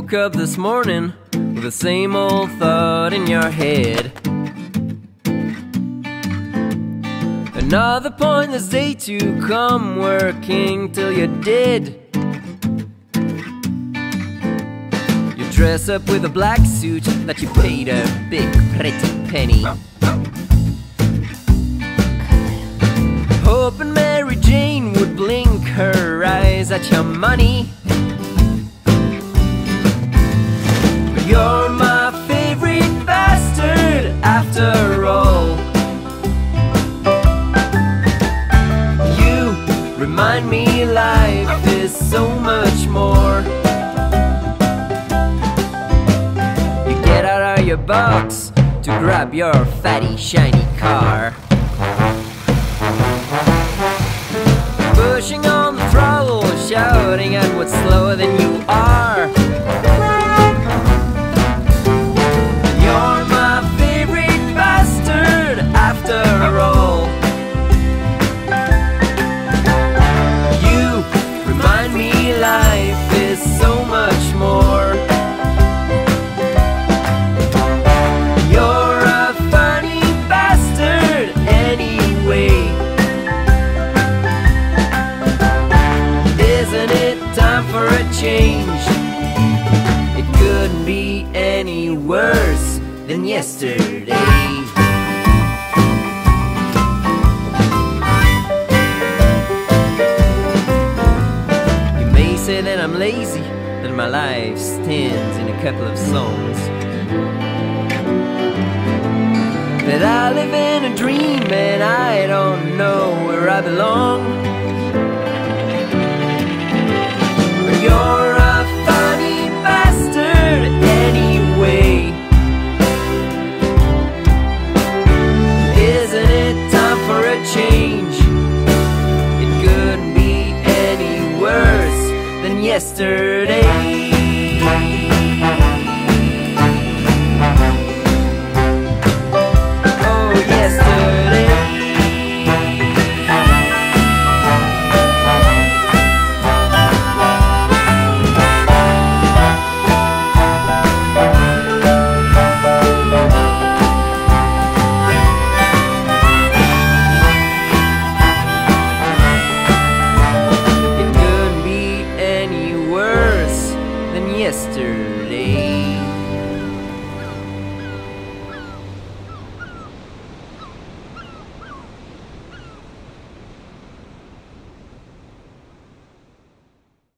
woke up this morning with the same old thought in your head. Another pointless day to come working till you're dead. You dress up with a black suit that you paid a big pretty penny. Hoping Mary Jane would blink her eyes at your money. But you're my favorite bastard after all. You remind me life is so much more. You get out of your box to grab your fatty shiny car. Pushing on the throttle, shouting at what's slower than you are. You're my favorite bastard after all. You remind me life is so much more. You're a funny bastard anyway. Isn't it time for a change? It couldn't be any worse than yesterday. You may say that I'm lazy, that my life stands in a couple of songs, that I live in a dream and I don't know where I belong. You're